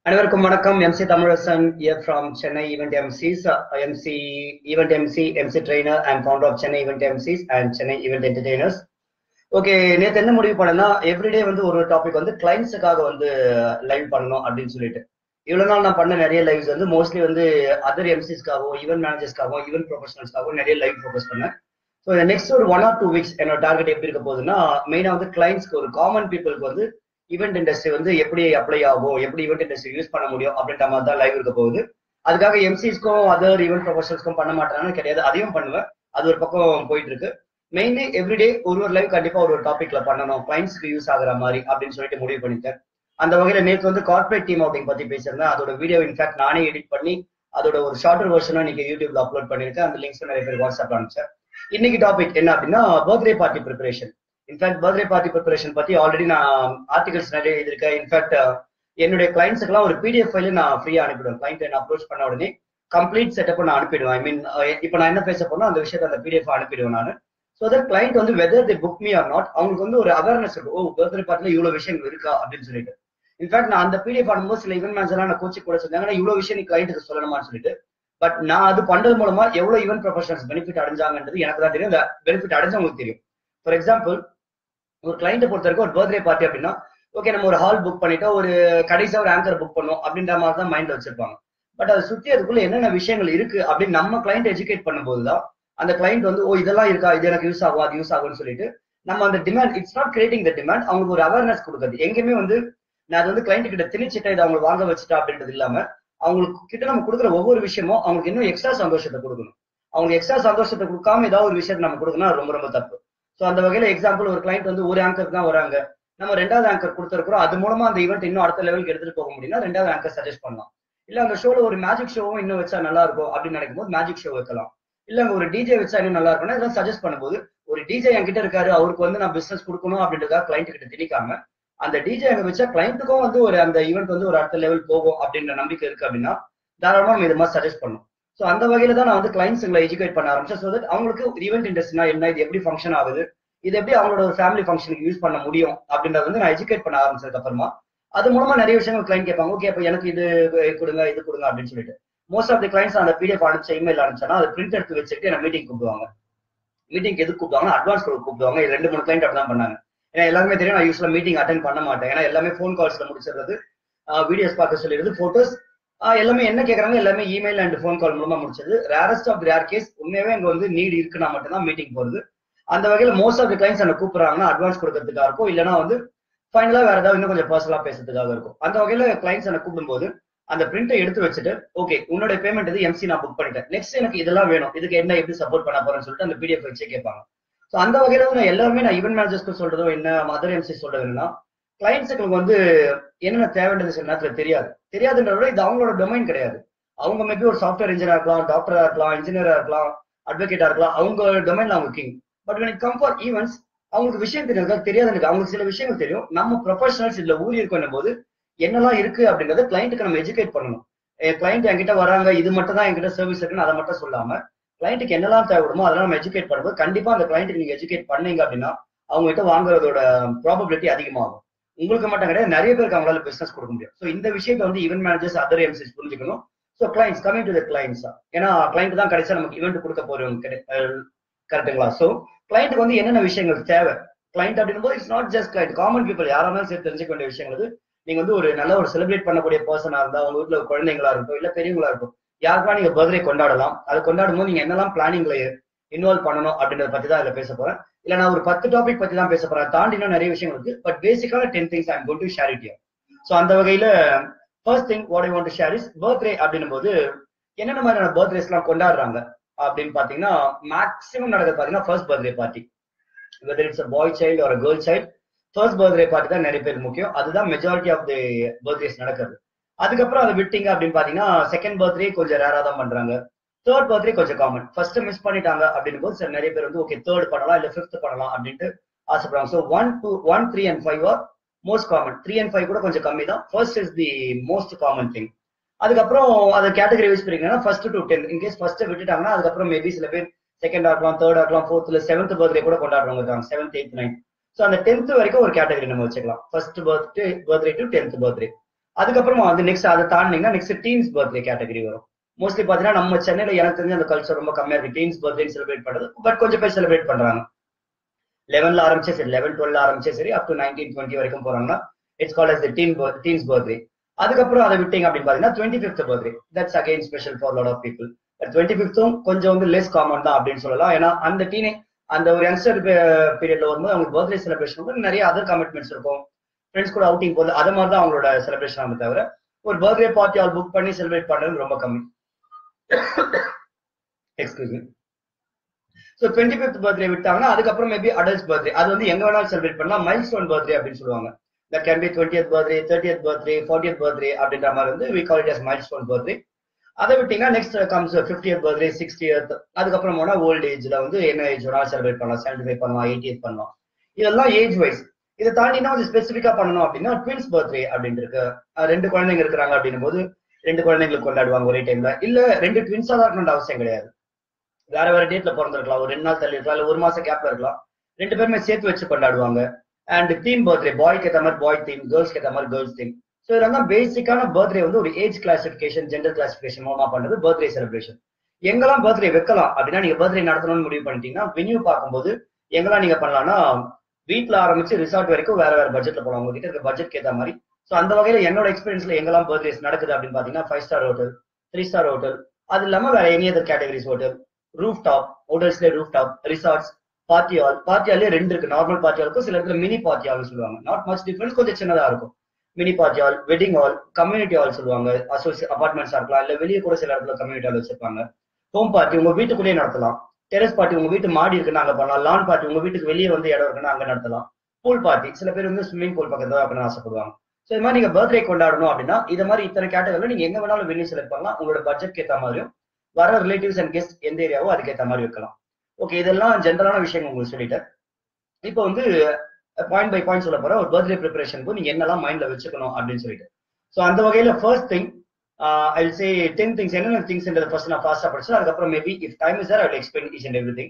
அனைவருக்கும் வணக்கம். Emcee Thamizharasan here from Chennai Event Emcees, Event Emcee, Emcee Trainer and founder of Chennai Event Emcees and Chennai Event Entertainers. Okay, நேற்று என்ன முடிவு பண்ணேன்னா everyday வந்து ஒரு டாபிக் வந்து கிளைண்ட்ஸுக்காக வந்து லைவ் பண்ணணும் அப்படின்னு சொல்லிட்டு இவ்வளவு நாள் நான் பண்ண நிறைய லைவ்ஸ் வந்து மோஸ்ட்லி வந்து அதர் எம்சிஸ்க்காகவும் ஈவென்ட் மேனேஜர்ஸ்க்காகவும் ஈவென்ட் ப்ரொஃபஷனல்ஸ்க்காகவும் நிறைய லைவ் ஃபோக்கஸ் பண்ணேன். ஸோ இந்த நெக்ஸ்ட் ஒரு 1 or 2 weeks என்னோட டார்கெட் எப்படி இருக்க போகுதுன்னா மெயினாக வந்து கிளைண்ட்ஸ்க்கு ஒரு காமன் பீப்புளுக்கு வந்து ஈவெண்ட் இண்டஸ்ட்ரி வந்து எப்படி அப்ளை ஆகும், எப்படி ஈவெண்ட் இண்டஸ்ட்ரி யூஸ் பண்ண முடியும் அப்படின்ற மாதிரி தான் லைவ் இருக்க போகுது. அதுக்காக எம்சிஸ்க்கும் அதர் ஈவெண்ட் ப்ரொஃபஷனல்ஸ்க்கும் பண்ண மாட்டேன்னு கிடையாது, அதையும் பண்ணுவேன். அது ஒரு பக்கம் போயிட்டு இருக்கு. மெயின்லி எவ்ரிடே ஒரு லைவ் கண்டிப்பா ஒரு டாபிக்ல பண்ணணும், கிளைண்ட்ஸ்க்கு யூஸ் ஆகுற மாதிரி அப்படின்னு சொல்லிட்டு முடிவு பண்ணிட்டேன். அந்த வகையில நேற்று வந்து கார்பரேட் டீம் அவுட்டிங் பத்தி பேசியிருந்தேன். அதோட வீடியோ இன்ஃபேக்ட் நானே எடிட் பண்ணி அதோட ஒரு ஷார்ட்டர் வெர்ஷனா இன்னைக்கு யூடியூப்ல அப்லோட் பண்ணிருக்கேன். அந்த லிங்க்ஸ் நிறைய பேர் வாட்ஸ்அப்ல அனுப்பிச்சேன். இன்னைக்கு டாபிக் என்ன அப்படின்னா birthday party preparation. In fact birthday party preparation பத்தி ஆல்ரெடி நான் ஆர்டிகல்ஸ் நிறைய எழுதியிருக்கேன். இன்ஃபேக்ட் என்னுடைய கிளைண்ட்ஸுக்குலாம் ஒரு பிடிஎஃப் ஃபைல நான் ஃப்ரீயா அனுப்பிடுவேன். கிளைண்ட் என்ன அப்ரோச் பண்ண உடனே கம்ப்ளீட் செட்டப் நான் அனுப்பிடுவேன். ஐ மீன் இப்போ நான் என்ன பேச போனா அந்த விஷயத்த அந்த பிடிஎஃப் அனுப்பிடுவேன் நான். ஸோ தட் கிளைண்ட் வந்து whether the book me or not அவங்களுக்கு வந்து ஒரு அவேர்னஸ் இருக்கும். ஓ, பர்த்டே பார்ட்டில இவ்வளவு விஷயங்கள் இருக்கா அப்படின்னு சொல்லிட்டு. இன்ஃபேக்ட் நான் அந்த பிடிஎஃப் அனுப்பும்போது சில ஈவென்ட் மேனேஜர்லாம் நான் கோச்சிங் கூட சொன்னாங்கன்னா இவ்வளவு விஷயம் நீ கிளைண்ட்டுக்கு சொல்லணுமான்னு சொல்லிட்டு. பட் நான் அது பண்றது மூலமா எவ்வளவு ஈவென்ட் ப்ரொஃபஷனல்ஸ் பெனிஃபிட் அடைஞ்சாங்கன்றது எனக்கு தான் தெரியும். இந்த பெனிஃபிட் அடைஞ்சவங்களுக்கு தெரியும். ஃபார் எக்ஸாம்பிள், ஒரு கிளைண்ட்டை பொறுத்த வரைக்கும் ஒரு பர்த்டே பார்ட்டி அப்படின்னா ஓகே நம்ம ஒரு ஹால் புக் பண்ணிட்டோம், ஒரு கடைசியா ஒரு ஆங்கர் புக் பண்ணோம் அப்படின்ற மாதிரி தான் மைண்ட்ல வச்சிருப்பாங்க. பட் அதை சுத்தி அதுக்குள்ள என்னென்ன விஷயங்கள் இருக்கு அப்படின்னு நம்ம கிளைண்ட் எஜுகேட் பண்ணும்போதுதான் அந்த கிளைண்ட் வந்து ஓ இதெல்லாம் இருக்கா, இது எனக்கு யூஸ் ஆகும், அது யூஸ் ஆகும்னு சொல்லிட்டு நம்ம அந்த demand it's not creating the demand, அவங்களுக்கு ஒரு அவேர்னஸ் கொடுக்குறது. எங்கேயுமே வந்து நான் அது வந்து கிளைண்ட் கிட்ட திணிச்சிட்டா இதை அவங்க வாங்க வச்சுட்டா அப்படின்றது இல்லாம அவங்களுக்கு கிட்ட நம்ம கொடுக்குற ஒவ்வொரு விஷயமும் அவங்களுக்கு இன்னும் எக்ஸ்ட்ரா சந்தோஷத்தை கொடுக்கணும். அவங்களுக்கு எக்ஸ்ட்ரா சந்தோஷத்தை கொடுக்காம ஏதாவது ஒரு விஷயத்தை நம்ம கொடுக்கணும், ரொம்ப ரொம்ப தப்பு. ஸோ அந்த வகையில எக்ஸாம்பிள், ஒரு கிளைண்ட் வந்து ஒரு ஆங்கருக்கு தான் வராங்க, நம்ம 2வது ஆங்கர் கொடுத்துருக்கிறோம், அது மூலமா அந்த ஈவெண்ட் இன்னும் அடுத்த லெவலுக்கு எடுத்துட்டு போக முடியும்னா 2வது ஆங்கர் சஜஸ்ட் பண்ணலாம். இல்ல அந்த ஷோல ஒரு மேஜிக் ஷோவும் இன்னும் வச்சா நல்லா இருக்கும் அப்படின்னு நினைக்கும் போது மேஜிக் ஷோ வைக்கலாம். இல்ல அங்க ஒரு டிஜே வச்சா இன்னும் நல்லா இருக்கும்னா இதெல்லாம் சஜஸ்ட் பண்ணும்போது ஒரு டிஜே என்கிட்ட இருக்காரு, அவருக்கு வந்து நான் பிசினஸ் கொடுக்கணும் அப்படின்றதுக்காக கிளைண்ட் கிட்ட திணிக்காம அந்த டிஜே அங்க வச்சா கிளைண்ட்டுக்கும் வந்து ஒரு அந்த ஈவெண்ட் வந்து ஒரு அடுத்த லெவல் போகும் அப்படின்ற நம்பிக்கை இருக்கு அப்படின்னா தாராளமா நம்ம இது மாதிரி சஜஸ்ட் பண்ணும். ஸோ அந்த வகையில தான் நான் வந்து கிளைண்ட்ஸுங்களை எஜுகேட் பண்ண ஆரம்பிச்சேன். ஸோ தட் அவங்களுக்கு ஈவெண்ட் இண்டஸ்ட்ரினா என்ன, இது எப்படி ஃபங்க்ஷன் ஆகுது, இது எப்படி அவங்களோட ஒரு ஃபேமிலி ஃபங்க்ஷனுக்கு யூஸ் பண்ண முடியும் அப்படின்றத வந்து நான் எஜுகேட் பண்ண ஆரம்பிச்சதுக்கு அப்புறமா அது மூலமா நிறைய விஷயங்கள் கிளைண்ட் கேட்பாங்க. ஓகே அப்ப எனக்கு இது கொடுங்க, இது கொடுங்க அப்படின்னு சொல்லிட்டு மோஸ்ட் ஆஃப் தி கிளைண்ட்ஸ் அந்த பிடிஎஃப் அனுப்பிச்ச இமெயில் அனுப்பிச்சா அதை பிரிண்ட் எடுத்து வச்சுட்டு என்ன மீட்டிங் கூப்பிடுவாங்க. மீட்டிங் எதுக்கு கூப்பிடுவாங்க, அட்வான்ஸ் கூப்பிடுவாங்க. 2-3 கிளைண்ட் அப்படி தான் பண்ணாங்க. ஏன்னா எல்லாருமே தெரியும் நான் யூஸ்வலா மீட்டிங் அட்டென்ட் பண்ண மாட்டேன். ஏன்னா எல்லாமே ஃபோன் கால்ஸ்ல முடிச்சிடுறது, வீடியோஸ் பார்க்க சொல்லிடுறது, போட்டோஸ் எல்லாமே என்ன கேட்கறாங்க எல்லாமே இமெயில் அண்ட் ஃபோன் கால் மூலமா முடிச்சது. ரேரஸ்ட் ஆஃப் ரேர் கேஸ் உண்மையாவே அங்க வந்து நீட் இருக்குன்னா மட்டும்தான் மீட்டிங் போறது. அந்த வகையில மோஸ்ட் ஆஃப் தி கிளைண்ட்ஸ் என்ன கூப்பிடுறாங்கன்னா அட்வான்ஸ் கொடுக்கறதுக்காக இருக்கும், இல்லைன்னா வந்து ஃபைனலா வேற ஏதாவது இன்னும் கொஞ்சம் பர்சனலா பேசுறதுக்காக இருக்கும். அந்த வகையில கிளைண்ட்ஸ் என்ன கூப்பிடும்போது அந்த பிரிண்டை எடுத்து வச்சுட்டு ஓகே உன்னோட பேமெண்ட் இது எம்சி நான் புக் பண்ணிட்டேன், நெக்ஸ்ட் எனக்கு இதெல்லாம் வேணும், இதுக்கு என்ன எப்படி சப்போர்ட் பண்ண போறேன்னு சொல்லிட்டு அந்த பிடிஎஃப் வச்சே கேட்பாங்க. ஸோ அந்த வகையில நான் எல்லாருமே நான் ஈவென்ட் மேனேஜர்ஸ்க்கு சொல்றதோ என்ன மதர் எம்சி சொல்றது என்னன்னா கிளைண்ட்ஸுக்கு வந்து என்னென்ன தேவைன்றது சில நேரத்துல தெரியாதுன்றத விட இது அவங்களோட டொமைன் கிடையாது. அவங்க மேபி ஒரு சாஃப்ட்வேர் இன்ஜினியரா இருக்கலாம், டாக்டரா இருக்கலாம், இன்ஜினியரா இருக்கலாம், அட்வொகேட்டா இருக்கலாம், அவங்க டொமைன்ல அவங்க king. But when it come for events அவங்களுக்கு விஷயம் தெரியாது, எனக்கு அவங்களுக்கு சில விஷயங்கள் தெரியும். நம்ம ப்ரொஃபஷனல்ஸ் இதுல ஊறி இருக்கணும் போது என்னெல்லாம் இருக்கு அப்படின்றத கிளைண்ட்டுக்கு நம்ம எஜுகேட் பண்ணணும். கிளைண்ட் என்கிட்ட வராங்க, இது மட்டும் தான் என்கிட்ட சர்வீஸ் இருக்குன்னு அதை மட்டும் சொல்லாம கிளைண்ட்டுக்கு என்னெல்லாம் தேவைப்படுமோ அதெல்லாம் நம்ம எஜுகேட் பண்ணும்போது கண்டிப்பா அந்த கிளைண்ட்டுக்கு நீங்க எஜுகேட் பண்ணீங்க அப்படின்னா அவங்க கிட்ட வாங்குறதோட ப்ராபபிலிட்டி அதிகமாகும். உங்களுக்கு மட்டும் கிடையாது, நிறைய பேருக்கு அவங்களால பிசினஸ் கொடுக்க முடியும். ஸோ இந்த விஷயத்தை வந்து ஈவென்ட் மேனேஜர்ஸ் அதர் எம்சிஸ் புரிஞ்சுக்கணும். So clients coming to the clients, ஏன்னா கிளைண்ட் தான் கிடைச்சா நமக்கு ஈவெண்ட் கொடுக்க போறவங்க கரெக்டுங்களா? ஸோ கிளைண்ட்டுக்கு வந்து என்னென்ன விஷயங்கள் தேவை, கிளைண்ட் அப்படின்னும் போது it's not just client, common people யாராலும் சேர்த்து தெரிஞ்சுக்க வேண்டிய விஷயங்கள். நீங்க வந்து ஒரு நல்ல ஒரு செலிப்ரேட் பண்ணக்கூடிய பர்சனா இருந்தா உங்க வீட்டுல குழந்தைங்களா இருக்கும் இல்ல பெரியவங்களா இருக்கும், யாருக்கெல்லாம் நீங்க பர்த்டே கொண்டாடலாம், அது கொண்டாடும் போது நீங்க என்னெல்லாம் பிளானிங்ல இன்வால்வ் பண்ணணும் அப்படின்றத பத்தி தான் இதுல பேச போறேன். இல்ல நான் ஒரு 10 டாபிக் பத்தி தான் பேச போறேன், தாண்டி இன்னும் நிறைய விஷயங்கள் இருக்கு. பட் பேசிக்கான 10 things I'm going to share it here. So அந்த வகையில first thing what I want to share is birthday அப்படின்னும் போது என்னென்ன மாதிரியான பர்த்டேஸ் எல்லாம் கொண்டாடுறாங்க அப்படின்னு பாத்தீங்கன்னா மேக்ஸிமம் நடக்கிறது பாத்தீங்கன்னா first birthday party. Whether it's a boy child ஒரு girl child, first birthday party தான் நிறைய பேர் முக்கியம். அதுதான் மெஜாரிட்டி ஆஃப் தி பர்த்டேஸ் நடக்கிறது. அதுக்கப்புறம் அதை விட்டீங்க அப்படின்னு பாத்தீங்கன்னா செகண்ட் பர்த்டே கொஞ்சம் ரேரா தான் பண்றாங்க, தேர்ட் பர்த்டே கொஞ்சம் காமன். ஃபர்ஸ்ட் மிஸ் பண்ணிட்டாங்க அப்படின்னும் போது சரி நிறைய பேர் வந்து ஓகே தேர்ட் பண்ணலாம் இல்ல 5th பண்ணலாம் அப்படின்ட்டு ஆசைப்படுறாங்க. So 1, 2, 1, 3 and 5 are most common. 3 and 5 கூட கொஞ்சம் கம்மி தான். First is the most common thing. அதுக்கப்புறம் அதை கேட்டகரி வைஸ் பண்ணிங்கன்னா ஃபர்ஸ்ட் டு 10. இன்கேஸ் ஃபர்ஸ்ட் விட்டுட்டாங்கன்னா அதுக்கப்புறம் மேபி சில பேர் செகண்ட் ஆகலாம், தேர்ட் ஆகலாம், 4th இல்ல 7th பர்த்டே கூட கொண்டாடுறவங்க இருக்காங்க, 7th, 8th, 9th. ஸோ அந்த 10th வரைக்கும் ஒரு கேட்டகரி நம்ம வச்சுக்கலாம், first birthday to 10th birthday. அதுக்கப்புறமா வந்து நெக்ஸ்ட் அதை தாண்டினீங்கன்னா நெக்ஸ்ட் டீன்ஸ் பர்த்டே கேட்டகரி வரும். மோஸ்ட்லி பாத்தீங்கன்னா நம்ம சென்னையில எனக்கு தெரிஞ்ச அந்த கல்ச்சர் ரொம்ப கம்மியா இருக்கு டீன்ஸ் பர்த்டே செலிப்ரேட் பண்றது. பட் கொஞ்சம் பேர் செலிப்ரேட் பண்றாங்க. 11ல ஆரம்பிச்சே சரி, 11, 12 ஆரம்பிச்சே சரி, அப் டு 19, 20 வரைக்கும் போறாங்கன்னா it's called as the teens birthday. அதுக்கப்புறம் அதை விட்டீங்க அப்படின்னு பாத்தீங்கன்னா 25th birthday, that's again special for lot of people. 25th கொஞ்சம் வந்து லெஸ் காமன் தான் அப்படின்னு சொல்லலாம். ஏன்னா அந்த ஒரு யங்ஸ்டர் பீரியட்ல வரும்போது அவங்களுக்கு பர்த்டே செலிப்ரேஷன் நிறைய அதர் கமிட்மெண்ட்ஸ் இருக்கும். ஃப்ரெண்ட்ஸ் கூட அவுட்டிங் போகுது, அது மாதிரி தான் அவங்களோட செலிப்ரேஷன் ஆகும் தவிர ஒரு பர்த்டே பார்ட்டி ஆல் புக் பண்ணி செலிப்ரேட் பண்றது ரொம்ப கம்மி. Excuse me. So 25th birthday விட்டாங்கன்னா அதுக்கப்புறம் மேபி அடல்ட்ஸ் பர்த்டே, அது வந்து எங்க வேணாலும் செலிப்ரேட் பண்ணலாம். மைல் ஸ்டோன் பர்த்டே அப்படின்னு சொல்லுவாங்க. That can be 20th birthday, 30th birthday, 40th birthday அப்படின்ற மாதிரி வந்து we call it as milestone birthday. அதை விட்டீங்கன்னா next comes 50th birthday, 60th. அதுக்கப்புறம் போனா ஓல்ட் ஏஜ்ல வந்து என்ன ஏஜ் வேணாலும் செலிப்ரேட் பண்ணலாம். 75 பண்ணலாம், 80th பண்ணலாம். இதெல்லாம் ஏஜ் வைஸ். இதை தாண்டினா அது ஸ்பெசிஃபிக்கா பண்ணணும் அப்படின்னா ட்வின்ஸ் பர்த்டே அப்படின்னு இருக்கு. 2 குழந்தைங்க இருக்கிறாங்க அப்படின்னும் போது 2 குழந்தைங்களுக்கு கொண்டாடுவாங்க ஒரே டைம்ல. இல்ல 2 ட்வின்ஸா தான் இருக்கணும்னு அவசியம் கிடையாது. வேற வேற டேட்ல பிறந்திருக்கலாம், ஒரு 2 நாள் தள்ளி இருக்கலாம், இல்ல 1 மாசம் கேப்ல இருக்கலாம். 2 பேருமே சேர்த்து வச்சு கொண்டாடுவாங்க. அண்ட் தீம் பர்த்டே, பாய்க்கு ஏற்ற மாதிரி பாய் தீம், கேர்ள்ஸ்க்கு ஏற்ற மாதிரி கேர்ள்ஸ் தீம். ஸோ இதெல்லாம் பேசிக்கான பர்த்டே வந்து ஒரு ஏஜ் கிளாசிபிகேஷன், ஜெண்டர் கிளாசிபிகேஷன் மூலமா பண்றது பர்த்டே செலிப்ரேஷன். எங்கெல்லாம் பர்த்டே வைக்கலாம் அப்படின்னா நீங்க பர்த்டே நடத்தணும்னு முடிவு பண்ணிட்டீங்கன்னா வென்யூ பார்க்கும்போது எங்கெல்லாம் நீங்க பண்ணலாம்னா வீட்டுல ஆரம்பிச்சு ரிசார்ட் வரைக்கும் வேற வேற பட்ஜெட்ல போலாம், உங்ககிட்ட இருக்க பட்ஜெட்க்கு ஏற்ற மாதிரி. ஸோ அந்த வகையில என்னோட எக்ஸ்பீரியன்ஸ்ல எங்கெல்லாம் பர்த்டேஸ் நடக்குது அப்படின்னு பாத்தீங்கன்னா 5 ஸ்டார் ஹோட்டல், 3 ஸ்டார் ஹோட்டல், அது இல்லாம வேற any other categories hotel, roof top ஹோட்டல்ஸ்ல, roof top resorts, party hall. Party ஹாலே 2 இருக்கு. நார்மல் பார்ட்டி ஹாலுக்கும் சில இடத்துல மினி பார்ட்டி ஹால்னு சொல்லுவாங்க. நாட் மச் டிஃபரன்ஸ், கொஞ்சம் சின்னதா இருக்கும். Mini party hall, wedding hall, community hall சொல்லுவாங்க. அபார்ட்மெண்ட்ஸா இருக்கலாம், இல்ல வெளியே கூட சில இடத்துல கம்யூனிட்டி ஹால் வச்சிருப்பாங்க. ஹோம் பார்ட்டி உங்க வீட்டுக்குள்ளேயே நடத்தலாம். டெரஸ் பார்ட்டி உங்க வீட்டு மாடி இருக்குன்னு அங்க பண்ணலாம். லான் பார்ட்டி உங்க வீட்டுக்கு வெளியே வந்து இடம் இருக்குன்னா அங்க நடத்தலாம். பூல் பார்ட்டி சில பேர் வந்து ஸ்விம்மிங் பூல் பக்கத்துல அப்படின்னு ஆசைப்படுவாங்க. ஸோ இது மாதிரி நீங்க பர்த்டே கொண்டாடணும் அப்படின்னா இதை மாதிரி இத்தனை கேட்டகரியில நீங்க எங்க வேணாலும் வென்யூ செலக்ட் பண்ணலாம். உங்களோட பட்ஜெட்க்கு ஏற்ற மாதிரியும் வர ரிலேட்டிவ்ஸ் அண்ட் கெஸ்ட் எந்த ஏரியாவோ அதுக்கேற்ற மாதிரி வைக்கலாம். ஓகே, இதெல்லாம் ஜென்ரலான விஷயம் உங்களுக்கு சொல்லிட்டேன். இப்போ வந்து பாயிண்ட் பை பாயிண்ட் சொல்ல போற ஒரு பர்த்டே ப்ரிப்பரேஷனுக்கு நீங்க என்னெல்லாம் மைண்ட்ல வச்சுக்கணும் அப்படின்னு சொல்லிட்டு. ஸோ அந்த வகையில first thing I will say 10 things. என்னென்ன திங்ஸ்ன்றத ஃபர்ஸ்ட் நான் ஃபாஸ்டா படிச்சு அதுக்கப்புறம் maybe if time is there I will explain each and everything.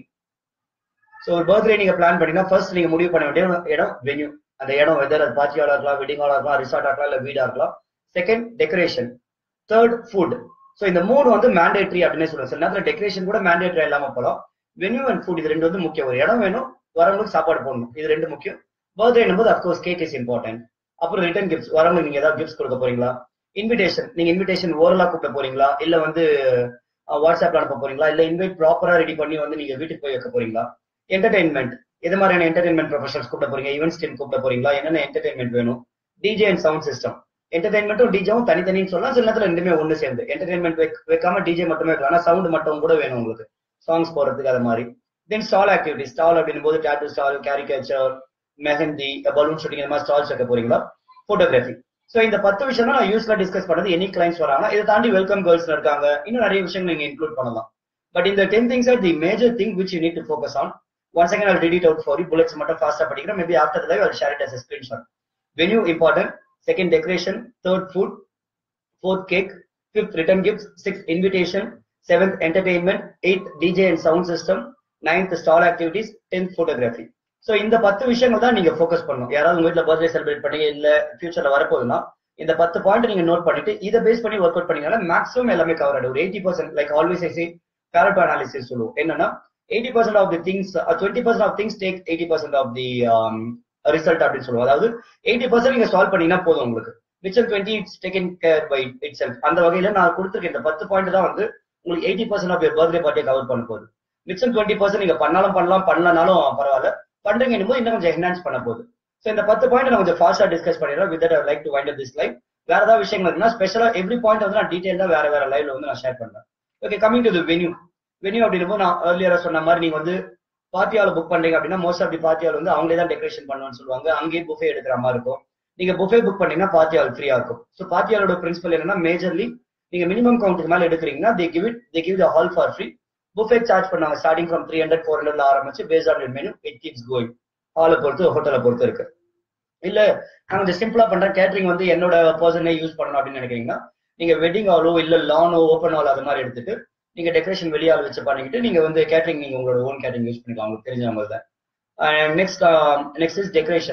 So ஒரு பர்த்டே நீங்க பிளான் பண்ணீங்கன்னா ஃபர்ஸ்ட் நீங்க முடிவு பண்ண வேண்டிய இடம் வென்யூ. அந்த இடம் வெதர் அது பார்ட்டி ஹாலா இருக்கலாம், வெட்டிங் ஹாலா இருக்கலாம், ரிசார்ட் இருக்கலாம், இல்ல வீடா இருக்கலாம். Second decoration, third food. So இந்த 3 வந்து மேண்டேட்ரி அப்படின்னு சொல்லுவாங்க. சில நேரத்தில் டெக்கரேஷன் கூட மேண்டேட்ரி இல்லாம போகலாம். வென்யூ அண்ட் ஃபுட் இது 2 வந்து முக்கியம். ஒரு இடம் வேணும், வரவங்களுக்கு சாப்பாடு போடணும், இது 2 முக்கியம். பர்த்டே போது அப்கோர்ஸ் கேக் இஸ் இம்பார்ட்டன்ட். அப்புறம் ரிட்டர்ன் கிஃப்ட்ஸ், வரவங்களுக்கு நீங்க ஏதாவது கிஃப்ட்ஸ் கொடுக்க போறீங்களா? இன்விடேஷன், நீங்க இன்விடேஷன் ஓரலா கூப்பிட போறீங்களா, இல்ல வந்து வாட்ஸ்அப்ல அனுப்ப போறீங்களா, இல்ல இன்வைட் ப்ராப்பரா ரெடி பண்ணி வந்து நீங்க வீட்டுக்கு போய் வைக்க போறீங்களா? என்டர்டைன்மெண்ட், எது மாதிரியான என்டர்டைன்மெண்ட் ப்ரொஃபஷனல்ஸ் கூப்பிட போறீங்க, ஈவென்ட்ஸ் டீம் கூப்பிட போறீங்களா, என்னென்ன என்டர்டைன்மெண்ட் வேணும்? டிஜே அண்ட் சவுண்ட் சிஸ்டம், என்டர்டைன்மெண்ட்டும் டிஜேவும் தனித்தனின்னு சொல்லலாம். சில நேரத்துல 2மே ஒண்ணு சேர்ந்து என்டர்டைன்மெண்ட் வைக்காம டிஜே மட்டுமே வைக்கலாம். ஆனா சவுண்ட் மட்டும் கூட வேணும் உங்களுக்கு சாங்ஸ் போறதுக்கு, அது மாதிரி. தென் ஸ்டால் ஆக்டிவிட்டி, ஸ்டால் அப்படின்னும் போது tattoo stall, caricature, mehndi, balloon shooting, இந்த மாதிரி ஸ்டால்ஸ் வைக்க போறீங்களா? போட்டோகிராஃபி. ஸோ இந்த 10 விஷயம் தான் நான் யூஸ்வலா டிஸ்கஸ் பண்ணது. எனி கிளைண்ட்ஸ் வராங்க, இதை தாண்டி வெல்கம் கேர்ள்ஸ் இருக்காங்க, இன்னும் நிறைய விஷயங்கள் நீங்க இன்க்ளூட் பண்ணலாம். பட் இந்த 10 things are the major thing which you need to focus on. Once again I'll read it out for you. Bullets மட்டும் ஃபாஸ்டா படிக்கிறேன். Maybe after the live I'll share it as a screenshot. Venue important, second decoration, third food, fourth cake, fifth return gifts, sixth invitation, seventh entertainment, eighth DJ and sound system, ninth stall activities, 10th photography. So இந்த 10 விஷயங்கள் தான் நீங்க focus பண்ணணும். யாராவது உங்க வீட்டுல birthday celebrate பண்ணி இல்ல ஃபியூச்சர்ல வரப்போகுதுன்னா இந்த 10 பாயிண்ட் நீங்க நோட் பண்ணிட்டு இதை பேஸ் பண்ணி ஒர்க் அவுட் பண்ணீங்கன்னா மேக்ஸிமம் எல்லாமே கவர் ஆகும். ஒரு 80%, like always I say Pareto analysis சொல்லுவோம். என்னன்னா 80% of the things, 20% of things take 80% of the result அப்படின்னு சொல்லுவோம். அதாவது 80% நீங்க சால்வ் பண்ணீங்கன்னா போதும் உங்களுக்கு. மிச்சம் 20 it's taken care by itself. அந்த வகையில நான் கொடுத்துருக்க இந்த 10 பாயிண்ட் தான் வந்து உங்களுக்கு 80% ஆஃப் யுவர் பர்த்டே பார்ட்டியை கவர் பண்ண போகுது. மிச்சம் 20% நீங்க பண்ணாலும் பண்ணலனாலும் பரவாயில்ல, பண்றீங்க போது இன்னும் கொஞ்சம் என்ஹான்ஸ் பண்ண போகுது. ஸோ இந்த 10 பாயிண்ட் நான் கொஞ்சம் ஃபாஸ்டா டிஸ்கஸ் பண்ணிடுறேன். With that I like to wind up this live. வேற ஏதாவது விஷயங்கள் இருக்குன்னா ஸ்பெஷலா எவ்ரி பாயிண்ட் வந்து நான் டீடைலா வேற லைவ்ல வந்து நான் ஷேர் பண்றேன். Okay, coming to the venue. Venue அப்படின்னும் நான் ஏர்லியரா சொன்ன மாதிரி நீங்க வந்து பார்ட்டி ஹால் புக் பண்றீங்க அப்படின்னா most of the party hall வந்து அவங்களே தான் டெக்கரேஷன் பண்ணுவான்னு சொல்லுவாங்க. அங்கேயே புஃபே எடுக்கிற மாதிரி இருக்கும். நீங்க புஃபே புக் பண்ணீங்கன்னா பார்ட்டி ஹால் ஃப்ரீயா இருக்கும். ஸோ பார்ட்டி ஹாலோட பிரின்சிபல் என்னன்னா மேஜர்லி நீங்க மினிமம் கவுண்ட்டுக்கு மேல எடுக்கிறீங்கன்னா they give the hall for free. Buffet charge பண்ணாங்க ஸ்டார்டிங் ஃப்ரம் 300 400 ஆரம்பிச்சு based on menu it keeps going. ஹாலை பொறுத்து ஹோட்டலை பொறுத்து இருக்கு. இல்ல நான் கொஞ்சம் சிம்பிளா பண்றேன், கேட்டரிங் வந்து என்னோட பர்சனே யூஸ் பண்ணணும் அப்படின்னு நினைக்கிறீங்கன்னா நீங்க வெட்டிங் ஹாலோ இல்ல லானோ ஓப்பன் ஹால் அது மாதிரி எடுத்துட்டு நீங்க டெக்கரேஷன் வெளியால் வச்சு பண்ணிக்கிட்டு நீங்க வந்து கேட்டரிங் நீங்க உங்களோட ஓன் கேட்டரிங் யூஸ் பண்ணிக்கலாம், உங்களுக்கு தெரிஞ்சவங்க தான். Next is decoration.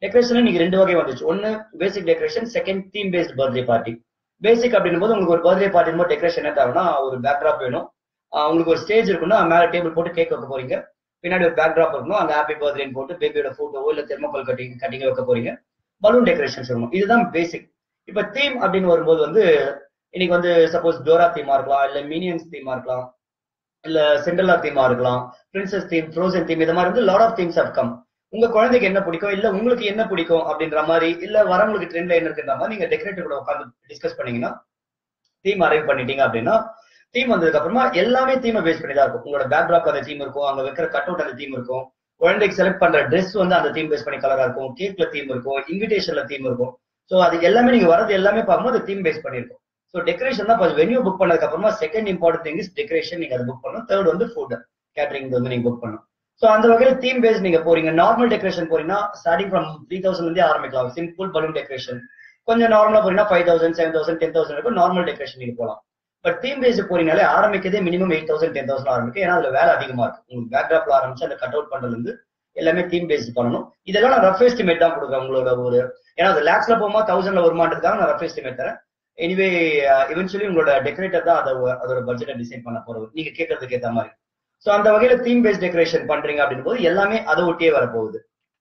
டெக்கரேஷன் நீங்க ரெண்டு வகை வந்துச்சு. ஒன்னு basic decoration, second theme based birthday party. Basic அப்படின்னும் போது உங்களுக்கு ஒரு பர்த்டே பார்ட்டி டெக்கரேஷன் என்ன தேவைன்னா ஒரு பேக்ராப் வேணும். உங்களுக்கு ஒரு ஸ்டேஜ் இருக்குன்னா மேல டேபிள் போட்டு கேக் வைக்க போறீங்க, பின்னாடி ஒரு பேக்ராப் இருக்கணும், அந்த ஹாப்பி பர்த்டேன்னு போட்டு பேபியோட போட்டோவோ இல்ல தெர்மோகால் கட்டிங் வைக்க போறீங்க, பலூன் டெக்கரேஷன்ஸ் இருக்கணும். இதுதான் பேசிக். இப்ப தீம் அப்படின்னு வரும்போது வந்து இன்னைக்கு வந்து சப்போஸ் டோரா தீமா இருக்கலாம், இல்ல மீனியன்ஸ் தீமா இருக்கலாம், இல்ல சென்ட்ரலா தீமா இருக்கலாம், பிரின்சஸ் தீம், ஃப்ரோசன் தீம், இது மாதிரி வந்து lot of themes have come. உங்க குழந்தைக்கு என்ன பிடிக்கும், இல்ல உங்களுக்கு என்ன பிடிக்கும் அப்படின்ற மாதிரி, இல்ல வரவங்களுக்கு ட்ரெண்ட்ல என்ன இருக்குன்ற மாதிரி நீங்க டெக்கரேட்டர் கூட உட்காந்து டிஸ்கஸ் பண்ணீங்கன்னா, தீம் அரைவ் பண்ணிட்டீங்க அப்படின்னா, தீம் வந்ததுக்கு அப்புறமா எல்லாமே தீமை பேஸ் பண்ணி தான் இருக்கும். உங்களோட பேக்ராப் அந்த தீம் இருக்கும், அங்க வைக்கிற கட் அவுட் அந்த தீம் இருக்கும், குழந்தைக்கு செலக்ட் பண்ற ட்ரெஸ் வந்து அந்த தீம் பேஸ் பண்ணி கலரா இருக்கும், கேக்ல தீம் இருக்கும், இன்விடேஷன்ல தீம் இருக்கும். ஸோ அது எல்லாமே நீங்க வரது எல்லாமே பார்க்கும்போது தீம் பேஸ் பண்ணிருக்கும். ஸோ டெக்கரேஷன் தான் வென்யூ புக் பண்ணதுக்கு அப்புறமா second important thing is decoration. நீங்க அதை புக் பண்ணணும். தேர்ட் வந்து ஃபுட் கேட்டரிங் வந்து நீங்க புக் பண்ணணும். ஸோ அந்த வகையில தீம் பேஸ் நீங்க போறீங்க. நார்மல் டெக்கரேஷன் போறீங்கன்னா ஸ்டார்டிங் ஃப்ரம் 3000 இருந்தே ஆரம்பிக்கலாம். Simple balloon decoration. கொஞ்சம் நார்மலா போறீங்கன்னா 5000, 7000, 10,000 இருக்கும். நார்மல் டெக்கரேஷன் நீங்க போகலாம். பட் தீம் பேஸ் போறீங்கனாலே ஆரம்பிக்கதே மினிமம் 8,000, 10,000 ஆரம்பிக்கும். ஏன்னா அதுல வேலை அதிகமா இருக்கு. உங்களுக்கு பேக்ராப்ல ஆரம்பிச்சு அந்த கட் அவுட் பண்றதுல இருந்து எல்லாமே தீம் பேஸ் பண்ணணும். இதெல்லாம் நான் ரஃப் எஸ்டிமேட் தான் கொடுக்குறேன் உங்களோட ஒரு, ஏன்னா அது லேக்ஸ்ல போகும்போது 1000ல வருமானத்துக்காக நான் ரஃப் எஸ்டிமேட் தரேன். எனிவே இவென்ச்சுவலி உங்களோட டெக்கரேட்டர் தான் அதோட பட்ஜெட்டை டிசைட் பண்ண போறது, நீங்க கேட்கறதுக்கு ஏற்ற மாதிரி. ஸோ அந்த வகையில தீம் பேஸ் டெக்கரேஷன் பண்றீங்க அப்படின் போது எல்லாமே அதை ஒட்டியே வரப்போகுது.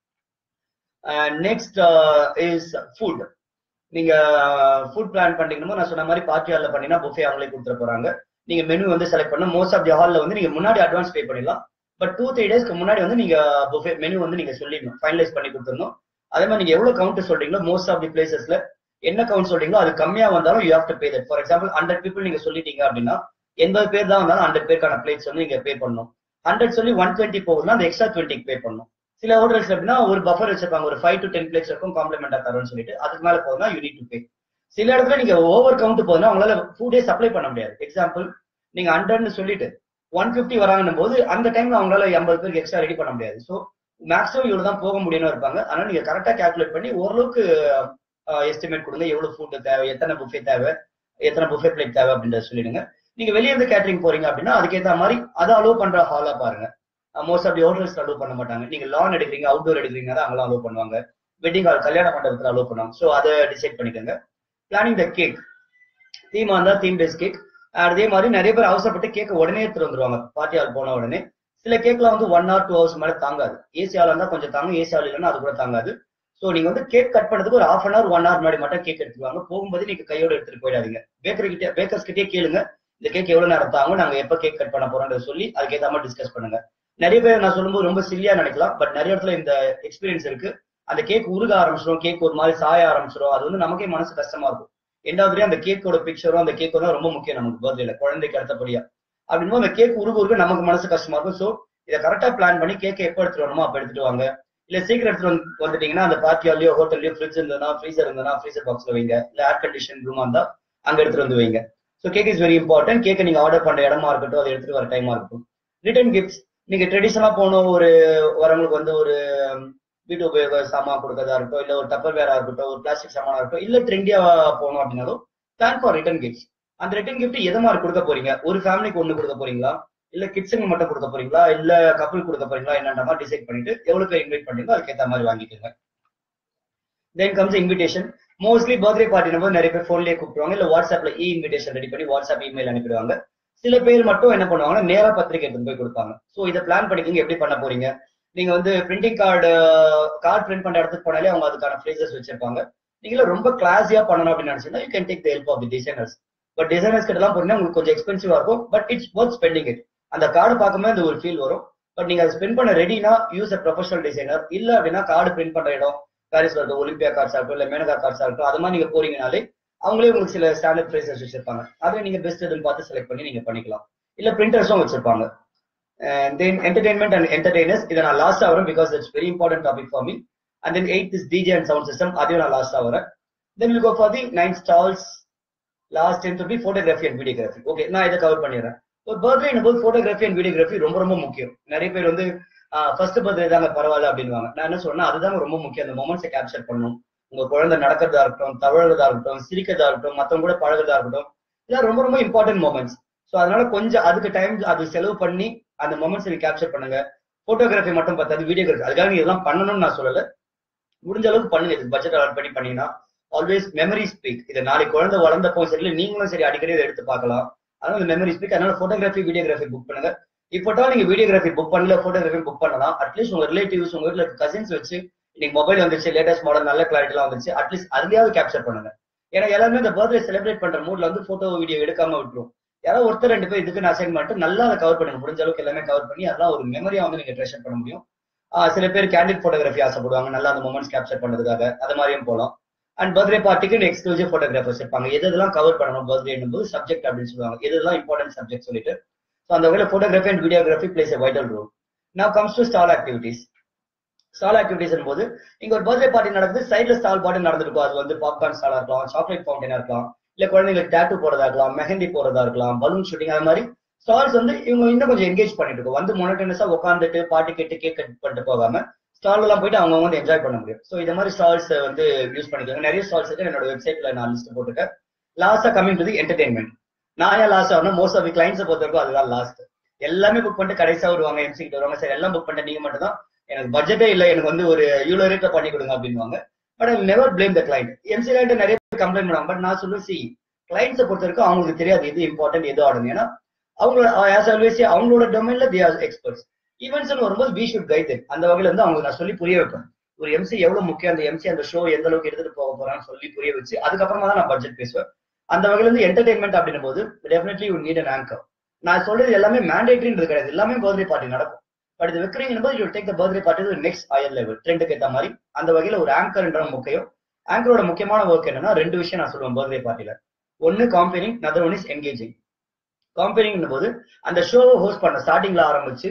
Next is food. நீங்க ஃபுட் பிளான் பண்ணிக்கணுமோ நான் சொன்ன மாதிரி பார்ட்டி ஹால்ல பண்ணீங்கன்னா புஃபே அவங்களே கொடுத்துட போறாங்க. நீங்க மெனு வந்து செலக்ட் பண்ண மோஸ்ட் ஆஃப் தி ஹால்ல வந்து நீங்க முன்னாடி அட்வான்ஸ் பே பண்ணிடலாம். பட் 2-3 டேஸ்க்கு முன்னாடி வந்து நீங்க புஃபே மெனு வந்து நீங்க சொல்லிடணும், ஃபைனலைஸ் பண்ணி கொடுத்துடணும். அதே மாதிரி நீங்க எவ்வளவு கவுண்ட் சொல்றீங்களோ மோஸ்ட் ஆஃப் தி பிளேசஸ்ல என்ன கவுண்ட் சொல்றீங்களோ அது கம்மியா வந்தாலும் you have to pay that. For example 100 people நீங்க சொல்லிட்டீங்க அப்படின்னா 80 பேர் தான் வந்தாலும் 100 பேருக்கான பிளேட்ஸ் வந்து நீங்க பே பண்ணணும். 100 சொல்லி 120 போகுதுன்னா அந்த எக்ஸ்ட்ரா 20 பே பண்ணணும். சில ஹோட்டல்ஸ் அப்படின்னா ஒரு பஃபர் வச்சிருப்பாங்க, ஒரு 5 to 10 பிளேட்ஸ் இருக்கும் காம்ப்ளிமெண்டா தரோம்னு சொல்லிட்டு, அதுக்கு மேல போகுதுன்னா யூ நீட் டு பே. சில இடத்துல நீங்க ஓவர் கவுண்ட் போகுதுன்னா உங்களால ஃபுட்டே சப்ளை பண்ண முடியாது. எக்ஸாம்பிள் நீங்க 100ன்னு சொல்லிட்டு 150 வராங்கன்னும் போது அந்த டைம்ல அவங்களால 80 பேருக்கு எக்ஸ்ட்ரா ரெடி பண்ண முடியாது. ஸோ மேக்ஸிமம் இவ்வளவு தான் போக முடியும்னு இருப்பாங்க. அதனால நீங்க கரெக்டா கால்குலேட் பண்ணி ஓரளவுக்கு எஸ்டிமேட் கொடுங்க, எவ்வளவு ஃபுட் தேவை, எத்தனை புஃபே தேவை, எத்தனை புஃபே பிளேட் தேவை அப்படின்றத சொல்லிடுங்க. நீங்க வெளியே இருந்து கேட்டரிங் போறீங்க அப்படின்னா அதுக்கேற்ற மாதிரி அதை அலோவ் பண்ற ஹாலா பாருங்க. Most of the hotels allow பண்ண மாட்டாங்க. நீங்க லான் எடுக்கிறீங்க, அவுட்டோர் எடுக்கிறீங்க, அங்கெல்லாம் அலோவ் பண்ணுவாங்க. வெட்டிங் ஹால், கல்யாண மண்டபத்தில் அலோவ் பண்ணுவாங்க. ஸோ அதை டிசைட் பண்ணிக்கோங்க. Planning the cake. தீமா இருந்தா தீம் பேஸ் கேக். அதே மாதிரி நிறைய பேர் அவசரப்பட்டு கேக் உடனே எடுத்துட்டு வந்துருவாங்க பார்ட்டி ஹால் போன உடனே. சில கேக்லாம் வந்து 1 or 2 hours மேல தாங்காது. ஏசி ஹால் இருந்தா கொஞ்சம் தாங்கும், ஏசி ஹால் இல்லைன்னா அது கூட தாங்காது. ஸோ நீங்க வந்து கேக் கட் பண்ணதுக்கு ஒரு 1/2 hour 1 hour முன்னாடி மட்டும் கேக் எடுத்துருவாங்க. போகும்போது நீங்க கையோட எடுத்துட்டு போயிடாதீங்க. பேக்கர்ஸ் கிட்டே கேளுங்க, இந்த கேக் எவ்வளவு நேரம் தாங்கும், நாங்க எப்ப கேக் கட் பண்ண போறோம்னு சொல்லி அதுக்கேற்ற மாதிரி டிஸ்கஸ் பண்ணுங்க. நிறைய பேர் நான் சொல்லும்போது ரொம்ப சில்லியா நினைக்கலாம், பட் நிறைய இடத்துல இந்த எக்ஸ்பீரியன்ஸ் இருக்கு. அந்த கேக் உருக ஆரம்பிச்சிடும், கேக் ஒரு மாதிரி சாய ஆரம்பிச்சிடும். அது வந்து நமக்கே மனசு கஷ்டமா இருக்கும். எண்டாவது அந்த கேக்கோட பிக்சரும் அந்த கேக் தான் ரொம்ப முக்கியம் நமக்கு பர்த்டேல, குழந்தைக்கு அடுத்தபடியா. அப்படின்னும் அந்த கேக் உருக நமக்கு மனசு கஷ்டமா இருக்கும். ஸோ இதை கரெக்டா பிளான் பண்ணி கேக்கை எப்போ எடுத்துட்டு வரணுமோ அப்ப எடுத்துட்டு வாங்க. இல்ல சீக்கிரம் எடுத்துட்டு வந்துட்டீங்கன்னா அந்த பார்ட்டியாலயோ ஹோட்டல்லயோ ஃப்ரிட்ஜ் இருந்ததுன்னா ஃப்ரீசர் இருந்ததுன்னா ஃப்ரீசர் பாக்ஸ்ல வைங்க. இல்ல ஏர் கண்டிஷன் ரூமா இருந்தா அங்க எடுத்துட்டு வந்து வைங்க. So cake is very important. கேக்கை நீங்க ஆர்டர் பண்ற இடமா இருக்கட்டும், அதை எடுத்துட்டு வர டைமா இருக்கட்டும். Return gifts. நீங்க ட்ரெடிஷனலா போனோம், ஒரு வரவங்களுக்கு வந்து ஒரு வீட்டு உபயோக சாமான் கொடுக்கறதா இருக்கட்டும், இல்ல ஒரு டப்பர் வேரா இருக்கட்டும், ஒரு பிளாஸ்டிக் சாமானா இருக்கட்டும், இல்ல ட்ரெண்டியா போனோம் அப்படின்னாலும் பிளான் ஃபார் ரிட்டர்ன் கிஃப்ட்ஸ். அந்த ரிட்டர்ன் கிஃப்ட் எது மாதிரி கொடுக்க போறீங்க? ஒரு ஃபேமிலிக்கு ஒண்ணு கொடுக்க போறீங்களா, இல்ல கிட்ஸுங்க மட்டும் கொடுக்க போறீங்களா, இல்ல கப்பல் கொடுக்க போறீங்களா, என்னன்ற மாதிரி டிசைட் பண்ணிட்டு எவ்வளவு பேர் இன்வைட் பண்ணீங்களோ அதுக்கேற்ற மாதிரி வாங்கிக்கோங்க. Then comes invitation. Mostly birthday party போது நிறைய பேர் போன்லயே கூப்பிடுவாங்க, இல்ல வாட்ஸ்அப்ல இன்விடேஷன் ரெடி பண்ணி வாட்ஸ்அப் இமெயில் அனுப்பிடுவாங்க. சில பேர் மட்டும் என்ன பண்ணுவாங்கன்னா நேரா பத்திரிகை எடுத்து போய் கொடுப்பாங்க. ஸோ இதை பிளான் பண்ணிக்கோங்க எப்படி பண்ண போறீங்க. நீங்க வந்து பிரிண்டிங் கார்டு பிரிண்ட் பண்ற இடத்துக்கு போனாலே அவங்க அதுக்கான ஃப்ரேசஸ் வச்சிருப்பாங்க. நீங்கள ரொம்ப கிளாஸியா பண்ணணும் அப்படின்னு நினைச்சீங்கன்னா you can take the help of the designers. But designers கிட்ட எல்லாம் போனீங்கன்னா உங்களுக்கு கொஞ்சம் எக்ஸ்பென்சிவா இருக்கும். But it's worth spending it. அந்த கார்டு பார்க்கும்போது அந்த ஒரு ஃபீல் வரும். பட் நீங்க அதை ஸ்பெண்ட் பண்ண ரெடினா யூஸ் அ ப்ரொஃபஷனல் டிசைனர். இல்ல அப்படின்னா கார்டு பிரிண்ட் பண்ற இடம் பாரிஸ்ல இருக்க ஒலிம்பியா கார்ட்ஸா இருக்கட்டும், இல்ல மேனகா கார்ட்ஸா இருக்கட்டும், அது மாதிரி நீங்க போறீங்கனாலே அவங்களே உங்களுக்கு சில ஸ்டாண்டர்ட் ஃப்ரேசஸ் வச்சிருப்பாங்க. அதை நீங்க பெஸ்ட் எதுன்னு பார்த்து செலக்ட் பண்ணி நீங்க பண்ணிக்கலாம். இல்ல பிரிண்டர்ஸும் வச்சிருப்பாங்க. Then entertainment and entertainers. இதை நான் லாஸ்டா வரேன் because it's very important topic for me. And then 8th is DJ and sound system. அதையும் நான் லாஸ்டா வரேன். Then we'll go for the 9 stalls. Last 10th will be photography and videography. Okay, நான் இதை கவர் பண்ணிடுறேன். ஒரு பர்த்டே போது photography and videography ரொம்ப ரொம்ப முக்கியம். நிறைய பேர் வந்து ஃபர்ஸ்ட் பர்த்டே தாங்க பரவாயில்ல அப்படின்வாங்க. நான் என்ன சொன்னா அதுதாங்க ரொம்ப முக்கியம். அந்த மொமெண்ட்ஸை கேப்சர் பண்ணணும். உங்க குழந்தை நடக்கிறதா இருக்கட்டும், தவழ்றதா இருக்கட்டும், சிரிக்கிறதா இருக்கட்டும், மற்றவங்க கூட பழகிறதா இருக்கட்டும், இதெல்லாம் ரொம்ப ரொம்ப இம்பார்ட்டன்ட் மொமெண்ட்ஸ். ஸோ அதனால கொஞ்சம் அதுக்கு டைம் அது செலவு பண்ணி அந்த மொமெண்ட்ஸ் நீங்க கேப்சர் பண்ணுங்க. போட்டோகிராஃபி மட்டும் பார்த்தாது, வீடியோகிராஃபி அதுக்காக நீங்க இதெல்லாம் பண்ணணும்னு நான் சொல்லலை. முடிஞ்ச அளவுக்கு பண்ணுங்க. இது பட்ஜெட் அலாட் பண்ணி பண்ணீங்கன்னா ஆல்வேஸ் மெமரி ஸ்பீக். இதை நாளைக்கு குழந்தை வளர்ந்தப்போ சரி நீங்களும் சரி அடிக்கடி இதை எடுத்து பார்க்கலாம். அதனால மெமரி ஸ்பீக். அதனால போட்டோகிராஃபி வீடியோகிராஃபி புக் பண்ணுங்க. இப்போ நீங்க வீடியோகிராஃபி புக் பண்ணல, போட்டோகிராஃபி புக் பண்ணலாம். அட்லீஸ்ட் உங்க ரிலேட்டிவ்ஸ் உங்க வீட்டுல கசின்ஸ் வச்சு இன்னைக்கு மொபைல் வந்துச்சு, லேட்டஸ்ட் மாடல் நல்ல கிளாரிட்டி எல்லாம் வந்துச்சு, அட்லீஸ்ட் அதுலயாவது கேப்சர் பண்ணுங்க. ஏன்னா எல்லாருமே இந்த பர்த்டே செலிப்ரேட் பண்ற மூட்ல வந்து போட்டோ வீடியோ எடுக்காம விட்டுரும். யாராவது ஒருத்தர் 2 பேர் இதுக்கு அசைன் பண்ணிட்டு நல்லா அதை கவர் பண்ணுங்க. முடிஞ்ச அளவுக்கு எல்லாமே கவர் பண்ணி அதெல்லாம் ஒரு மெமரியா வந்து நீங்க ட்ரெஷர் பண்ண முடியும். சில பேர் கேண்டிட் போட்டோகிராஃபி ஆசைப்படுவாங்க, நல்லா அந்த மொமெண்ட்ஸ் கேப்சர் பண்றதுக்காக, அது மாதிரியும் போகலாம். அண்ட் பர்த்டே பார்ட்டிக்கு எக்ஸ்க்ளூசிவ் போட்டோகிராஃபர்ஸ் இருப்பாங்க. எதெல்லாம் கவர் பண்ணணும் பர்த்டே போது சப்ஜெக்ட் அப்படின்னு சொல்லுவாங்க, எதெல்லாம் இம்பார்ட்டன்ட் சப்ஜெக்ட் சொல்லிட்டு. ஸோ அந்த வகையில் photography and videography plays a vital role. Now comes to stall activities. Stall activities போது இங்க ஒரு பர்த்டே பார்ட்டி நடக்குது, சைட்ல ஸ்டால் பாட்டு நடந்திருக்கும். அது வந்து பாப்கார்ன் ஸ்டாலா இருக்கலாம், சாக்லேட் ஃபவுண்டனா இருக்கலாம், இல்ல குழந்தைங்களுக்கு டேட்டூ போறதா இருக்கலாம், மெஹந்தி போறதா இருக்கலாம், பலூன் ஷூட்டிங், அது மாதிரி ஸ்டால்ஸ் வந்து இவங்க இன்னும் கொஞ்சம் என்கேஜ் பண்ணிட்டு இருக்கும். வந்து மொனோட்டனஸா உட்காந்துட்டு பாட்டு கேட்டு கேக் கட் பண்ணிட்டு போகாம ஸ்டால் எல்லாம் போயிட்டு அவங்க வந்து என்ஜாய் பண்ண முடியும். ஸோ இந்த மாதிரி ஸ்டால்ஸ் வந்து யூஸ் பண்ணிக்கோங்க. நிறைய ஸ்டால்ஸ் இருக்கு, என்னோட வெப்சைட்ல நான் லிஸ்ட் போட்டுருக்கேன். லாஸ்டா கமிங் டு தி என்டர்டைன்மெண்ட். நான் ஏன் லாஸ்ட் ஆகணும், மோஸ்ட் ஆஃப் தி கிளைண்ட்ஸை பொறுத்தவரைக்கும் அதுதான் லாஸ்ட். எல்லாமே புக் பண்ணிட்டு கடைசியா வருவாங்க, எம்சி கிட்ட வருவாங்க, சரி எல்லாம் புக் பண்ணிட்டு நீங்க மட்டும் தான் எனக்கு பட்ஜெட்டே இல்லை, எனக்கு வந்து ஒரு இவ்வளோ ரேட்ல பண்ணி கொடுங்க அப்படின்வாங்க. But I never blame the client. MC கிட்ட நிறைய பேர் கம்ப்ளைண்ட் பண்ணுவாங்க. பட் நான் சொல்லுவேன், சி கிளைண்ட்ஸை பொறுத்த வரைக்கும் அவங்களுக்கு தெரியாது எது இம்பார்ட்டன்ட் எது ஆடுங்க. ஏன்னா அவங்களோட ஆஸ் ஆல்வேஸ் அவங்களோட டொமைன்ல தே ஆர் எக்ஸ்பர்ட்ஸ். ஈவென்ட்ஸ் வரும்போது வி ஷுட் கைட் இட். அந்த வகையில வந்து அவங்களுக்கு நான் சொல்லி புரிய வைப்பேன். ஒரு எம்சி எவ்வளவு முக்கியம், அந்த எம்சி அந்த ஷோ எந்த அளவுக்கு எடுத்துட்டு போக போறான்னு சொல்லி புரிய வச்சு அதுக்கப்புறமா தான் நான் பட்ஜெட் பேசுவேன். அந்த வகையில இருந்து என்டர்டைன்மெண்ட் அப்படின்னும் போது definitely you need an anchor. நான் சொல்றது எல்லாமே மேண்டேட்டரின்றது கிடையாது, எல்லாமே பர்த்டே பார்ட்டி நடக்கும். பட் இது வைக்கிறீங்க போது you take the birthday party next higher level, ட்ரெண்டுக்கு ஏற்ற மாதிரி. அந்த வகையில ஒரு ஆங்கர்ன்ற முக்கியம். ஆங்கரோட முக்கியமான ஒர்க் என்னன்னா 2 விஷயம் நான் சொல்லுவேன் பர்த்டே பார்ட்டில. ஒன்னு compering, another one is engaging. Compering போது அந்த ஷோவை ஹோஸ்ட் பண்ண ஸ்டார்டிங்ல ஆரம்பிச்சு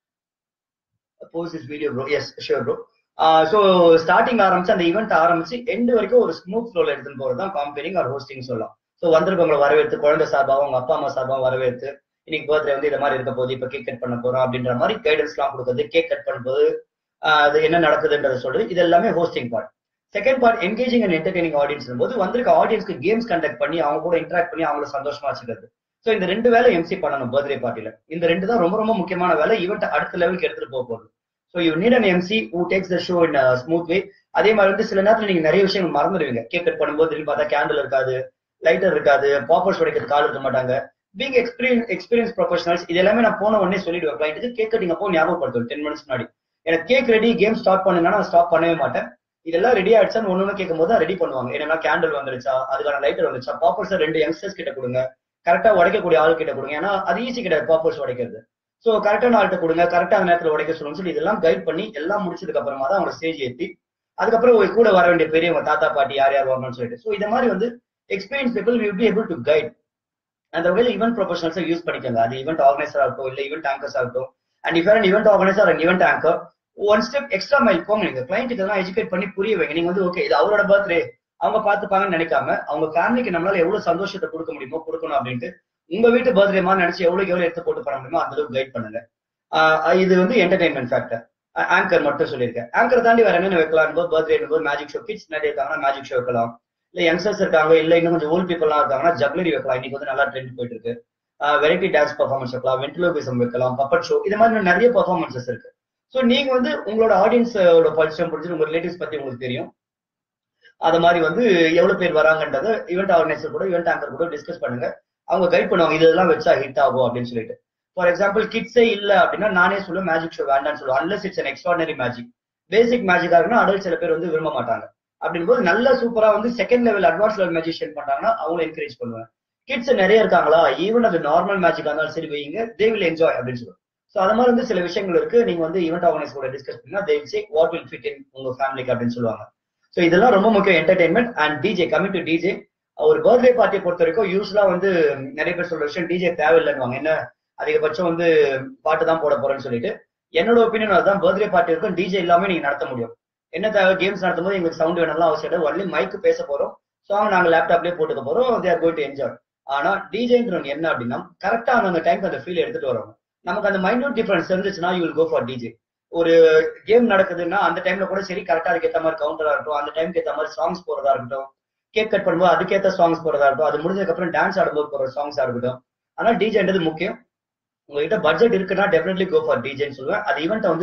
pose this video bro, yes sure bro. So starting ஆரம்பிச்சு அந்த ஈவெண்ட் ஆரம்பிச்சு எண்ட் வரைக்கும் ஒரு ஸ்மூத் ஃப்ளோல எடுத்துன்னு போறது தான் காம்பேரிங் ஆர் ஹோஸ்டிங் சொல்லலாம். ஸோ வந்திருக்கவங்களை வரவேற்று, குழந்தை சார்பாக அவங்க அப்பா அம்மா சார்பாக வரவேற்று, இன்னைக்கு பர்த்டே வந்து இந்த மாதிரி இருக்க போது, இப்போ கேக் கட் பண்ண போறோம் அப்படின்ற மாதிரி கைடன்ஸ் எல்லாம் கொடுக்குறது, கேக் கட் பண்ணும்போது அது என்ன நடக்குதுன்றதை சொல்றது, இது எல்லாமே hosting part. Second part engaging and entertaining audience போது வந்திருக்க ஆடியன்ஸ்க்கு கேம்ஸ் கண்டக்ட் பண்ணி அவங்க கூட இன்டராக்ட் பண்ணி அவங்களை சந்தோஷமா வச்சுக்கிறது. ஸோ இந்த 2 வேலை எம்சி பண்ணணும் பர்த்டே பார்ட்டில. இந்த 2 தான் ரொம்ப ரொம்ப முக்கியமான வேலை, ஈவெண்ட் அடுத்த லெவலுக்கு எடுத்துட்டு போக போகுது. So you need an MC who takes the show in smooth way. அதே மாதிரி வந்து சில நேரத்தில் நீங்க நிறைய விஷயங்கள் மறந்துடுவீங்க. கேக் கட் பண்ணும்போது திரும்பி பார்த்தா கேண்டில் இருக்காது, லைட்டர் இருக்காது, பாப்பர்ஸ் உடைக்கிறதுக்கு ஆள் இருக்க மாட்டாங்க. பீங் எக்ஸ்பீரியன்ஸ் ப்ரொஃபஷனல்ஸ் இது எல்லாமே நான் போன உடனே சொல்லிடுவேன் கிளைண்ட்டுக்கு. கேக் கட்டிங் அப்போ ஞாபகப்படுத்துவேன் 10 மினிட்ஸ் முன்னாடி. எனக்கு கேக் ரெடி, கேம் ஸ்டார்ட் பண்ணுங்கன்னா நான் ஸ்டாப் பண்ணவே மாட்டேன். இதெல்லாம் ரெடி ஆயிடுச்சான்னு ஒண்ணு கேட்கும் போது தான் ரெடி பண்ணுவாங்க. ஏன்னா கேண்டில் வந்துருச்சா, அதுக்கான லைட்டர் வந்துச்சா, பாப்பர்ஸ் 2 யங்ஸ்டர்ஸ் கிட்ட கொடுங்க, கரெக்டா உடைக்கக்கூடிய ஆள் கிட்ட கொடுங்க. ஏன்னா அது ஈஸி கிடையாது பாப்பர்ஸ் உடைக்கிறது. ஸோ கரெக்டான ஆள்கிட்ட கொடுங்க, கரெக்டான நேரத்தில் உடைக்க சொல்லுங்க சொல்லி இதெல்லாம் கைட் பண்ணி எல்லாம் முடிச்சதுக்கு அப்புறமா தான் அவங்க ஸ்டேஜ் ஏற்றி அதுக்கப்புறம் கூட வர வேண்டிய பெரியவங்க தாத்தா பாட்டி யார் யார் வரணும்னு சொல்லிட்டு. ஸோ இந்த மாதிரி வந்து experience people will be able to guide. அந்த வகையில் ஈவெண்ட் ப்ரொஃபஷனல்ஸை யூஸ் பண்ணிக்கோங்க. அது ஈவெண்ட் ஆர்கனைசர் ஆகட்டும், இல்லை ஈவெண்ட் ஆங்கர்ஸ் ஆகட்டும். And if are event organiser and event anchor, one step extra mile போங்க. நீங்க கிளைண்ட்டுக்கு இதெல்லாம் எஜுகேட் பண்ணி புரிய வைங்க. நீங்க வந்து ஓகே இது அவரோட பர்த்டே அவங்க பார்த்துப்பாங்கன்னு நினைக்காம அவங்க ஃபேமிலிக்கு நம்மளால எவ்வளவு சந்தோஷத்தை கொடுக்க முடியுமோ கொடுக்கணும் அப்படின்ட்டு உங்க வீட்டு பர்த்டே மாதிரி நினைச்சு எவ்வளவு எடுத்து போட்டு பண்ண முடியுமோ அந்த அளவுக்கு கைட் பண்ணுங்க. இது வந்து என்டர்டைன்மெண்ட் ஃபேக்டர். ஆங்கர் மட்டும் சொல்லியிருக்கேன். ஆங்கர் தாண்டி வேற என்னென்ன வைக்கலாம் போது பர்த்டே போது மேஜிக் ஷோ, கிட்ஸ் நிறைய இருக்காங்கன்னா மேஜிக் ஷோ வைக்கலாம். இல்ல யங்ஸ்டர்ஸ் இருக்காங்க, இல்ல இன்னும் கொஞ்சம் ஓல்ட் பீப்புள்லாம் இருக்காங்கன்னா ஜக்லரி வைக்கலாம். இன்னைக்கு வந்து நல்லா ட்ரெண்ட் போயிட்டு இருக்கு. வெரைட்டி டான்ஸ் பர்ஃபார்மன்ஸ் வைக்கலாம், வென்ட்ரிலோகிசம் வைக்கலாம், பப்பட் ஷோ, இது மாதிரி நிறைய பர்ஃபார்மன்சஸ் இருக்கு. ஸோ நீங்க வந்து உங்களோட ஆடியன்ஸோட பரிச்சயம் புரிஞ்சு உங்க ரிலேட்டிவ்ஸ் பத்தி உங்களுக்கு தெரியும். அது மாதிரி வந்து எவ்வளவு பேர் வராங்கன்றத ஈவெண்ட் ஆர்கனைசர் கூட ஈவெண்ட் ஆங்கர் கூட டிஸ்கஸ் பண்ணுங்க. அவங்க கைட் பண்ணுவாங்க இதெல்லாம் வச்சா ஹிட் ஆகும் அப்படின்னு சொல்லிட்டு. ஃபார் எக்ஸாம்பிள் கிட்ஸே இல்ல அப்படின்னா நானே சொல்லுவேன் மேஜிக் ஷோ வேண்டாம்னு சொல்லுவேன். Unless it's an extraordinary magic. Basic மேஜிக்கா இருக்குன்னா அடல்ட் சில பேர் வந்து விரும்ப மாட்டாங்க. அப்படின் போது நல்ல சூப்பரா வந்து second level advance level magician பண்றாங்கன்னா அவங்க என்கரேஜ் பண்ணுவேன். கிட்ஸ் நிறைய இருக்காங்களா, ஈவன் அது நார்மல் மேஜிக்கா இருந்தாலும் சரி வைங்க, தே வில் என்ஜாய் அப்படின்னு சொல்லுவேன். ஸோ அது மாதிரி வந்து சில விஷயங்கள் இருக்கு. நீங்க வந்து ஈவெண்ட் ஆர்கனைசர் கூட டிஸ்கஸ் பண்ணா they will say what will fit in உங்க ஃபேமிலிக்கு அப்படின்னு சொல்லுவாங்க. ஸோ இதெல்லாம் ரொம்ப முக்கியம் entertainment. And DJ, coming to DJ, ஒரு பர்த்டே பார்ட்டியை பொறுத்த வரைக்கும் யூஸ்வலா வந்து நிறைய பேர் சொல்ற விஷயம் டிஜே தேவையில்லைன்னு. என்ன அதிகபட்சம் வந்து பாட்டு தான் போட போறேன்னு சொல்லிட்டு. என்னோட ஒப்பீனியன் அதுதான். பர்த்டே பார்ட்டி இருக்கும், டிஜே இல்லாம நீங்க நடத்த முடியும். என்ன தேவை, கேம்ஸ் நடத்தும் போது எங்களுக்கு சவுண்ட் வேணும்லாம் அவசியம் இல்லை. ஒன்லி மைக்கு பேச போறோம், சாங் நாங்க லேப்டாப்லயே போட்டுக்க போறோம், they are going to enjoy. ஆனா டிஜேன்றவங்க என்ன அப்படின்னா கரெக்டா அந்த டைம் அந்த ஃபீல் எடுத்துட்டு வரோம். நமக்கு அந்த மைன்யூட் டிஃபரன்ஸ் இருந்துச்சுன்னா you will go for DJ. ஒரு கேம் நடக்குதுன்னா அந்த டைம்ல கூட சரி கரெக்டா அதுக்கேற்ற மாதிரி கவுண்டரா இருக்கட்டும், அந்த டைம்க்கு ஏற்ற மாதிரி சாங்ஸ் போறதா இருக்கட்டும், கேக் கட் பண்ணும்போது அதுக்கேற்ற சாங்ஸ் போறதா இருக்கட்டும், அது முடிஞ்சதுக்கு அப்புறம் டான்ஸ் ஆடும்போது போற சாங்ஸா இருக்கட்டும். ஆனா டிஜேன்றது முக்கியம். உங்ககிட்ட பட்ஜெட் இருக்குன்னா டெஃபினெட்லி கோ ஃபார் டிஜேன்னு சொல்லுவேன். அது ஈவெண்ட் வந்து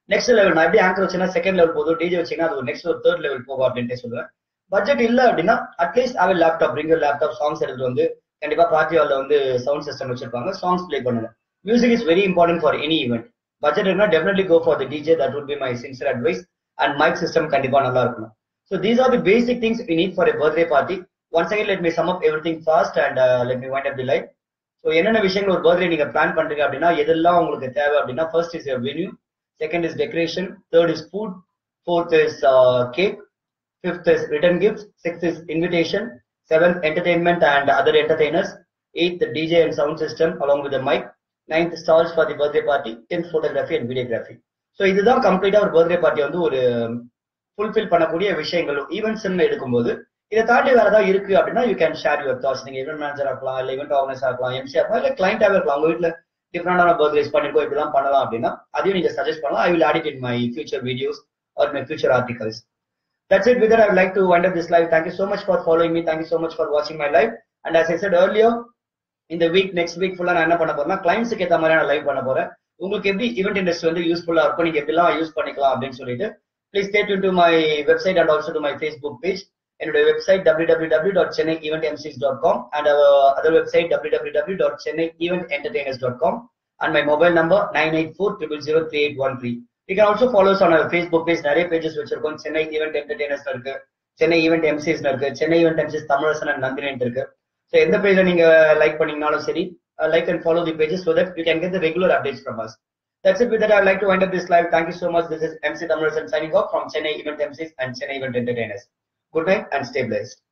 நெக்ஸ்ட் லெவல் நான் எப்படி ஆங்கர் வச்சேன்னா செகண்ட் லெவல் போதும், டிஜே வச்சீங்கன்னா அது நெக்ஸ்ட் ஒரு தேர்ட் லெவல் போகும் அப்படின்ட்டு சொல்லுவேன். பட்ஜெட் இல்ல அப்படின்னா அட்லீஸ்ட் அவன் லேப்டாப், பிரிங் லேப்டாப், சாங்ஸ் எடுத்துட்டு வந்து கண்டிப்பா பார்ட்டி ஹால்ல வந்து சவுண்ட் சிஸ்டம் வச்சிருப்பாங்க, சாங்ஸ் பிளே பண்ணுங்க. Music is very important for any event. Budget இருந்தா definitely go for the DJ, that would be my sincere advice. And mic system கண்டிப்பா நல்லா இருக்கணும். So these are the basic things we need for a birthday party. Once again, let me sum up everything fast and let me wind up the live. So என்னென்ன விஷயங்கள் ஒரு birthday நீங்க plan பண்றீங்க அப்படின்னா எதெல்லாம் உங்களுக்கு தேவை அப்படின்னா, first is venue, second is decoration, third is food, fourth is cake, fifth is return gifts, sixth is invitation, seventh entertainment and other entertainers, eighth the DJ and sound system along with the mic, ninth stalls for the birthday party, 10th photography and videography. So இதுதான் கம்ப்ளீட்டா ஒரு birthday party வந்து ஒரு fulfil பண்ணக்கூடிய விஷயங்கள் events எடுக்கும்போது. இதை தாண்டி வேற ஏதாவது இருக்கு அப்படின்னா you can share your thoughts. நீங்க ஈவெண்ட் மேனேஜர் ஆகலாம், இல்ல ஈவெண்ட் ஆர்கனைசர் ஆகலாம், எம்சி ஆகலாம், இல்ல கிளைண்டாவே இருக்கலாம். உங்க வீட்டுல டிஃபரெண்டான பர்த்டேஸ் பண்ணிருக்கோம், இப்படிலாம் பண்ணலாம் அப்படின்னா அதையும் நீங்க சஜஸ்ட் பண்ணலாம். I will add it in my future videos or my future articles. That's it. With that, I would like to wind up this live. Thank you so much for following me. Thank you so much for watching my live. And as I said earlier, in the week, next week full நான் என்ன பண்ண போறேன்னா கிளைண்ட்ஸுக்கு ஏற்ற மாதிரி நான் live பண்ண போறேன். உங்களுக்கு எப்படி ஈவெண்ட் இண்டஸ்ட்ரி வந்து யூஸ்ஃபுல்லா இருக்கும், நீங்க எப்படிலாம் யூஸ் பண்ணிக்கலாம் அப்படின்னு சொல்லிட்டு please stay tuned to my website and also to my Facebook page. என்னோட website www.chennaieventmcs.com and our other website www.chennaievententertainers.com and my mobile number 98400038113. You can also follow us on our Facebook page. நிறைய pages வச்சிருக்கோம். Chennai event entertainers இருக்கு, Chennai event MCs இருக்கு, Chennai event MCs Tamilarasan and Nandini இருக்கு. So எந்த பேஜை நீங்க like பண்ணீங்கனாலும் சரி, like and follow the pages so that you can get the regular updates from us. That's it. With that, I would like to wind up this live. Thank you so much. This is Emcee Thamizharasan signing off from Chennai Event MCs and Chennai Event Entertainers. Good night and stay blessed.